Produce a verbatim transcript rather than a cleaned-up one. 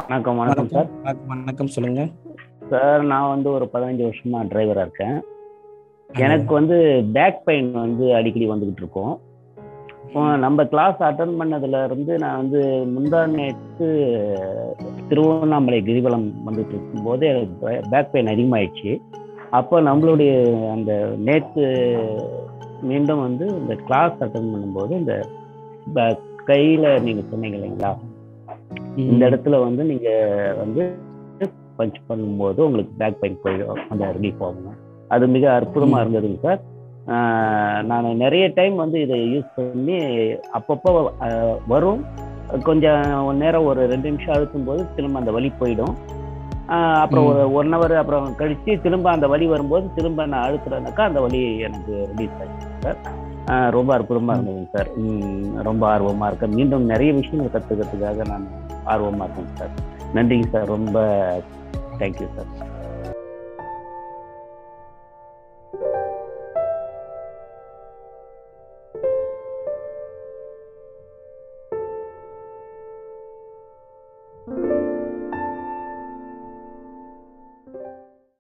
வணக்கம் வணக்கம் வணக்கம் சார். வணக்கம் வணக்கம் சொல்லுங்க சார் நான் வந்து ஒரு பதினஞ்சு வருஷமா டிரைவரா இருக்கேன். அது எனக்கு வந்து பேக் பெயின் வந்து அடிக்கடி வந்துகிட்டு இருக்கும். இப்போ நம்ம கிளாஸ் அட்டன் பண்ணதுல இருந்து நான் வந்து முந்தா நேற்று திருவண்ணாமலை கிரிவலம் வந்துட்டு இருக்கும்போது எனக்கு பேக் பெயின் அதிகமாயிடுச்சு. அப்போ நம்மளுடைய அந்த நேற்று மீண்டும் வந்து இந்த கிளாஸ் அட்டன் பண்ணும்போது இந்த ப- கையில நீங்க சொன்னீங்க இல்லைங்களா, இந்த ம், இடத்துல வந்து நீங்க வந்து பஞ்ச் பண்ணும்போது உங்களுக்கு பேக் பெயின் போயிடும், அந்த ரிலீஃப் ஆகும். அது மிக அற்புதமா ம், இருந்ததுங்க சார். நான் நிறைய டைம் வந்து இதை யூஸ் பண்ணி அப்பப்போ ஆஹ், வரும். கொஞ்சம் நேரம் ஒரு ரெண்டு நிமிஷம் அழுத்தும் போது திரும்ப அந்த வலி போயிடும். ஆஹ், அப்புறம் ஒரு ம். ஒன் ஹவர் அப்புறம் கழிச்சு திரும்ப அந்த வலி வரும்போது திரும்ப நான் அழுத்துறேனாக்கா அந்த வலி எனக்கு ரிலீஸ் ஆயிடுச்சு சார். ஆஹ், ரொம்ப அற்புதமா ம். இருந்ததுங்க சார். உம், ரொம்ப ஆர்வமா இருக்கேன். மீண்டும் நிறைய விஷயங்கள் கற்றுக்கிறதுக்காக நான் ஆர்வமா இருக்கேன் சார். நன்றிங்க சார். ரொம்ப தேங்க்யூ சார்.